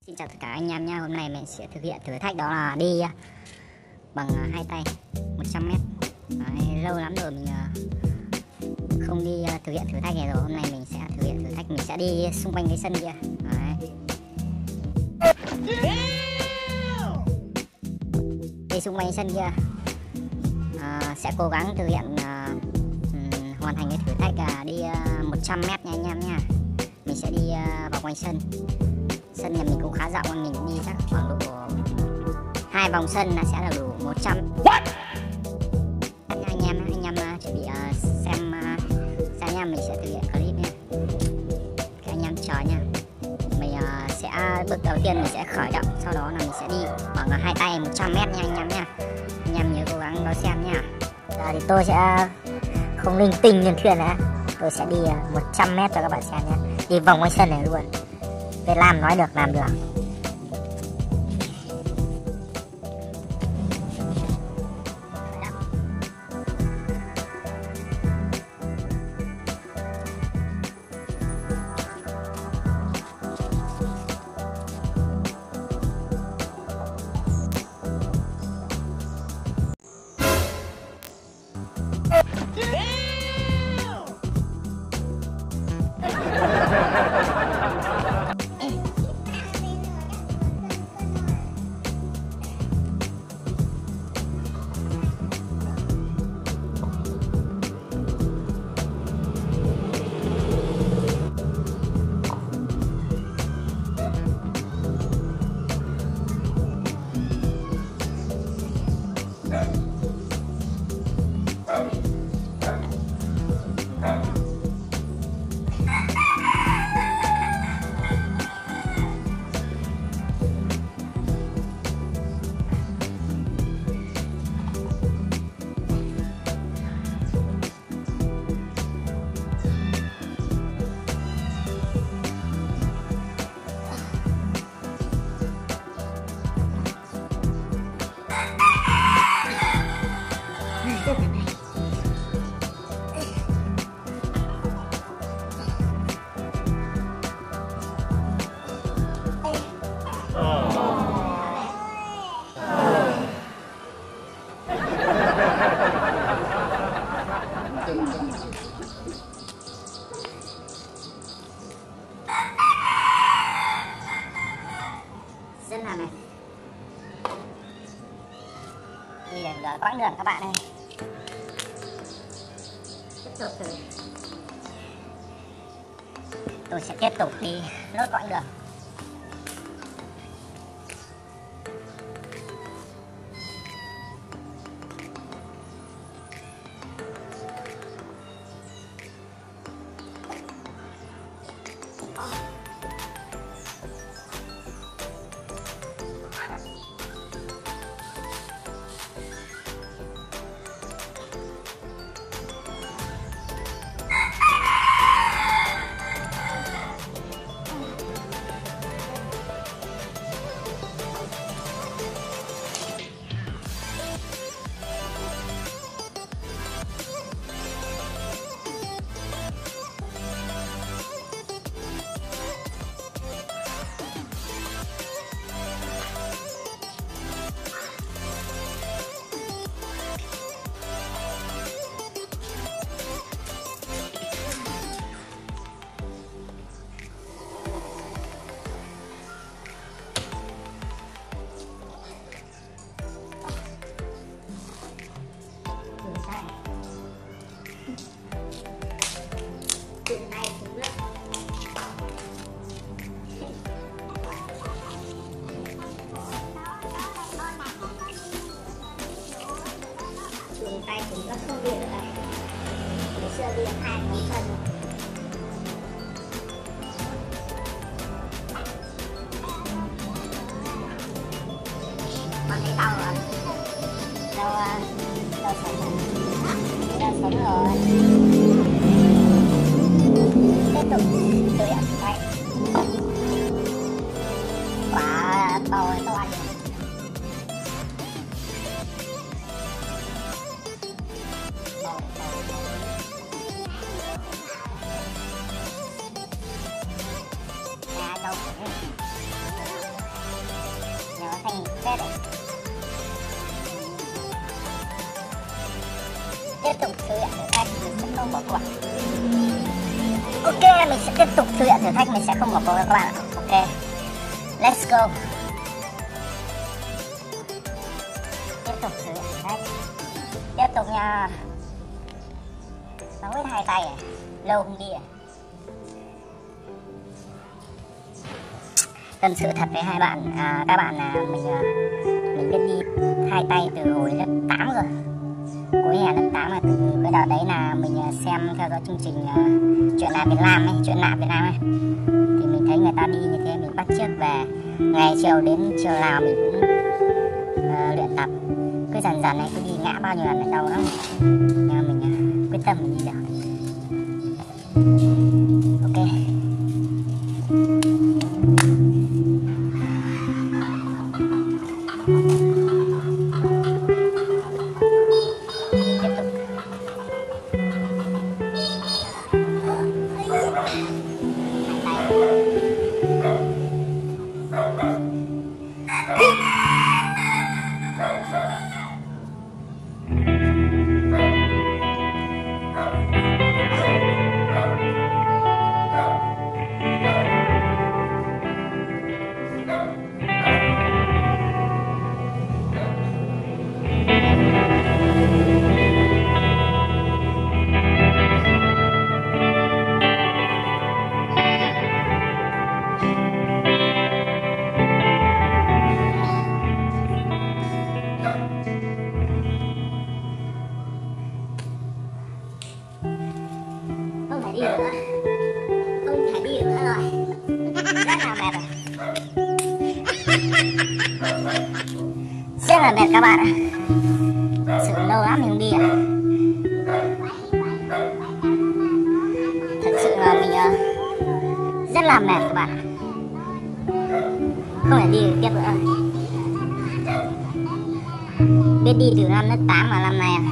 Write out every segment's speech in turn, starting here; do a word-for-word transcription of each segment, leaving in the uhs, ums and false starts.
Xin chào tất cả anh em nha. Hôm nay mình sẽ thực hiện thử thách đó là đi bằng hai tay một trăm mét. Đấy, lâu lắm rồi mình không đi thực hiện thử thách này rồi. Hôm nay mình sẽ thực hiện thử thách, mình sẽ đi xung quanh cái sân kia. Đấy. Đi xung quanh sân kia à, sẽ cố gắng thực hiện à, um, hoàn thành cái thử thách à, đi uh, một trăm mét nha anh em nha. Mình sẽ đi uh, vào quanh sân. Sân nhà mình cũng khá rộng, mình đi chắc khoảng độ hai vòng sân là sẽ là đủ một trăm. What? Anh em anh em uh, chuẩn bị uh, xem uh, xem nha, mình sẽ thực hiện clip nha. Các anh em chờ nha. Mình uh, sẽ bước đầu tiên mình sẽ khởi động, sau đó là mình sẽ đi bằng uh, hai tay một trăm mét nha anh em nha. Anh em nhớ cố gắng đón xem nha. Giờ thì tôi sẽ không linh tinh như thuyền nữa. Tôi sẽ đi uh, một trăm mét cho các bạn xem nha. Đi vòng quanh sân này luôn. Để làm nói được làm được. Rất là này. Đi được quãng đường các bạn ơi. Tiếp tục thử. Tôi sẽ tiếp tục đi nốt quãng đường. Tay cũng rất không điện này. Ngày xưa đi hai vòng sân. Con thấy đau rồi. Đau, đau sống rồi. Đau sống rồi. Tiếp tục thực hiện tay. Quả to to anh. không bỏ cuộc. Ok, mình sẽ tiếp tục thực hiện thử thách, mình sẽ không bỏ cuộc các bạn ạ. Ok, let's go. Tiếp tục thử hiện thử thách. Tiếp tục nha. Nó với hai tay à? Lâu không đi à? Tâm sự thật với hai bạn, à, các bạn là mình mình biết đi hai tay từ hồi lớp tám rồi. Cuối hè lớp tám là từ cái đợt đấy là mình xem theo dõi chương trình uh, Chuyện Lạ Việt Nam ấy, Chuyện Lạ Việt Nam ấy. Thì mình thấy người ta đi như thế, mình bắt chước về. Ngày chiều đến chiều nào mình cũng uh, luyện tập. Cứ dần dần này, cứ đi ngã bao nhiêu lần lại đau lắm. Nhưng mà mình uh, quyết tâm mình đi được. Ok. Đi nữa. Không thể đi nữa rồi. Rất là mệt rồi. Rất là mệt các bạn ạ. Sự lâu lắm mình không đi ạ. Thật sự là mình uh, rất là mệt các bạn ạ. Không thể đi được tiếp nữa. Biết đi từ năm lớp tám mà năm nay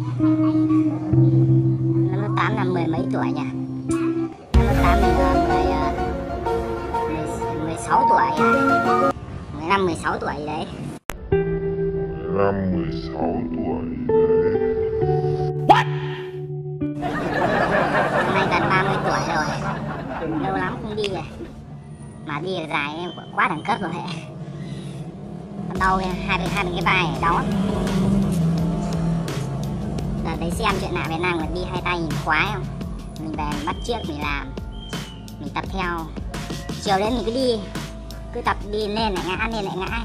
năm lớp tám là mười mấy tuổi nhỉ? Năm lớp tám mình là mười sáu tuổi, mười lăm mười sáu tuổi gì đấy. mười lăm mười sáu tuổi đấy. What? Hôm nay gần ba mươi tuổi rồi. Lâu lắm không đi rồi. Mà đi dài em quá đẳng cấp rồi. Đau hai hai cái vai đau lắm. Giờ đấy xem Chuyện Lạ Việt Nam là đi hai tay nhìn khoái không? Mình về mình bắt chước mình làm, mình tập theo. Chiều đến mình cứ đi, cứ tập đi lên lại ngã, lên lại ngã.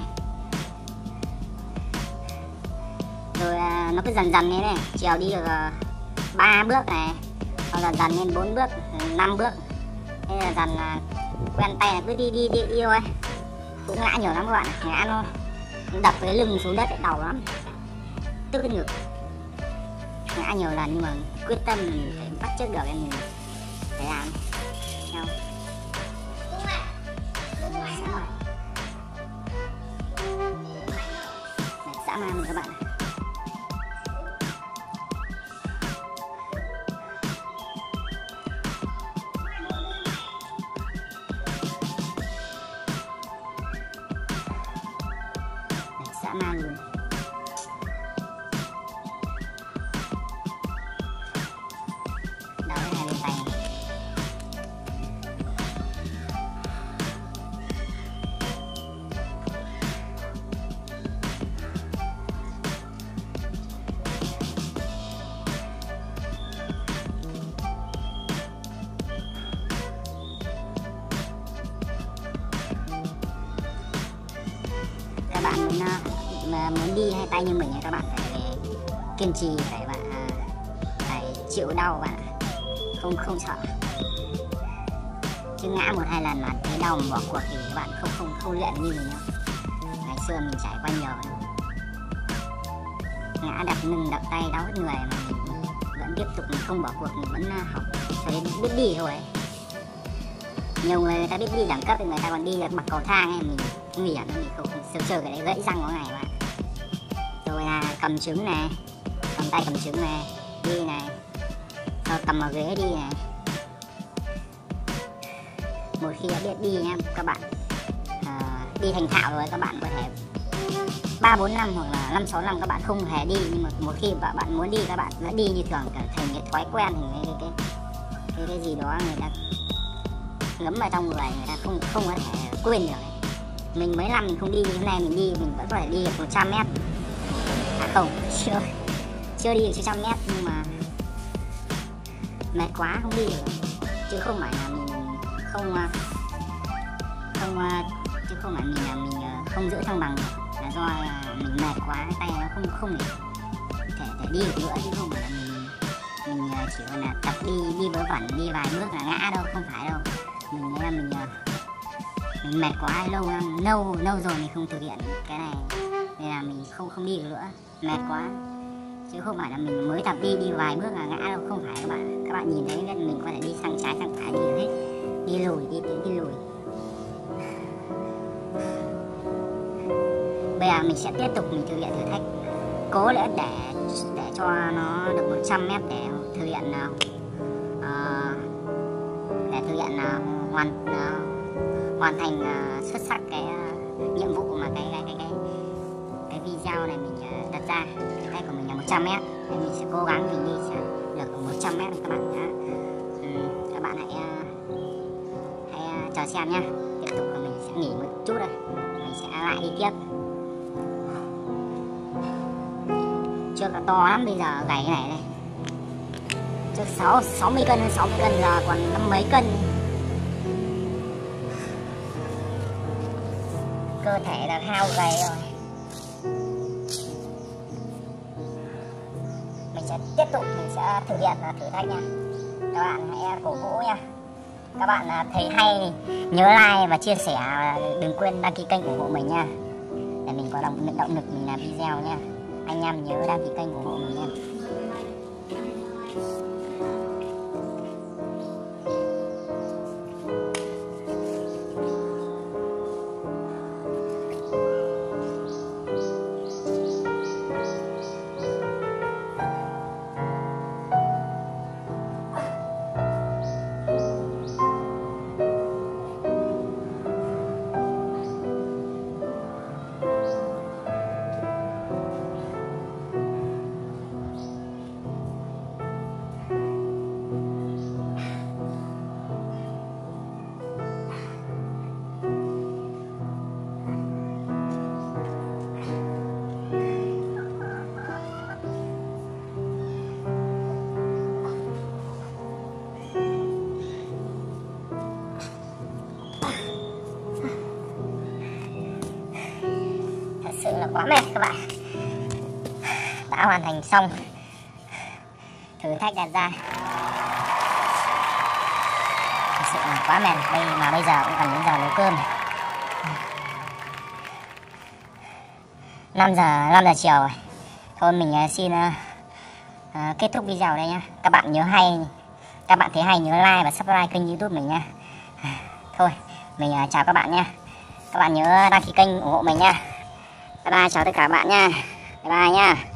Rồi nó cứ dần dần thế này. Chiều đi được ba bước này, sau dần dần lên bốn bước, năm bước. Thế là dần quen tay là cứ đi đi đi đi thôi. Cũng ngã nhiều lắm các bạn, ngã nó đập cái lưng xuống đất đau lắm, tức cái ngực. Ngã nhiều lần nhưng mà quyết tâm mình phải bắt chước được nên mình phải làm theo. Dã man rồi các bạn. Dã man luôn. Các bạn muốn mà muốn đi hai tay như mình các bạn phải kiên trì, phải bạn phải chịu đau bạn, không không sợ. Chứ ngã một hai lần mà thấy đau mà bỏ cuộc thì các bạn không không không luyện như mình đâu. Ngày xưa mình trải qua nhiều lắm. Ngã đập lưng đập tay đau hết người mà mình vẫn tiếp tục, mình không bỏ cuộc, mình vẫn học cho đến biết đi thôi. Nhiều người, người ta biết đi đẳng cấp thì người ta còn đi được bậc cầu thang ấy, mình nguy hiểm lắm, mình không sơ sơ cái đấy gãy răng có ngày bạn. Rồi là cầm trứng này, cầm tay cầm trứng này, đi này, rồi cầm vào ghế đi này. Một khi đã biết đi nha các bạn, à, đi thành thạo rồi các bạn có thể ba bốn năm hoặc là năm sáu năm các bạn không hề đi, nhưng mà một khi bạn bạn muốn đi các bạn vẫn đi như thường, thành cái thói quen, thành cái cái cái, cái gì đó người ta ngấm vào trong người, người ta không không có thể quên được. Mình mấy năm mình không đi, hôm nay mình đi mình vẫn có thể đi được một trăm mét. À không, chưa chưa đi được trăm mét, nhưng mà mệt quá không đi được, chứ không phải là mình không không chứ không phải mình là mình không giữ thăng bằng, là do là mình mệt quá, tay nó không không thể thể, thể đi được nữa, chứ không phải là mình mình chỉ còn là tập đi đi vớ vẩn, đi vài bước là ngã đâu, không phải đâu. Mình là mình mình mệt quá, lâu năm lâu lâu rồi mình không thực hiện cái này nên là mình không không đi được nữa, mệt quá, chứ không phải là mình mới tập đi đi vài bước là ngã đâu, không phải các bạn. Các bạn nhìn thấy mình có thể đi sang trái sang phải, đi được hết, đi lùi đi tiến đi lùi. Bây giờ mình sẽ tiếp tục mình thực hiện thử thách, cố để để để cho nó được một trăm mét để thực hiện uh, để thực hiện uh, hoàn uh, hoàn thành uh, xuất sắc cái uh, nhiệm vụ mà cái cái cái cái, cái video này mình uh, đặt ra. Thử thách của mình là một trăm mét, nên mình sẽ cố gắng mình đi sẽ được một trăm mét các bạn nhé. Um, các bạn hãy uh, hãy uh, chờ xem nhá. Tiếp tục là mình sẽ nghỉ một chút đây, mình sẽ lại đi tiếp. Trước là to lắm, bây giờ gầy cái này đây. Trước sáu sáu mươi cân, sáu mươi cân, giờ còn năm mấy cân. Cơ thể là hao gầy rồi. Mình sẽ tiếp tục, mình sẽ thực hiện thử thách nha. Các bạn hãy cổ vũ nha. Các bạn thấy hay nhớ like và chia sẻ, đừng quên đăng ký kênh ủng hộ mình nha, để mình có động, động lực mình làm video nha. Anh em nhớ đăng ký kênh ủng hộ mình nha. Sự là quá mệt các bạn, đã hoàn thành xong thử thách đặt ra. Thật sự là quá mệt, đây mà bây giờ cũng cần đến giờ nấu cơm. Năm giờ năm giờ chiều rồi. Thôi mình xin uh, uh, kết thúc video đây nhá. Các bạn nhớ hay, các bạn thấy hay nhớ like và subscribe kênh YouTube mình nha. Thôi mình uh, chào các bạn nha. Các bạn nhớ đăng ký kênh ủng hộ mình nha. Bye bye, chào tất cả các bạn nha. Bye bye nha.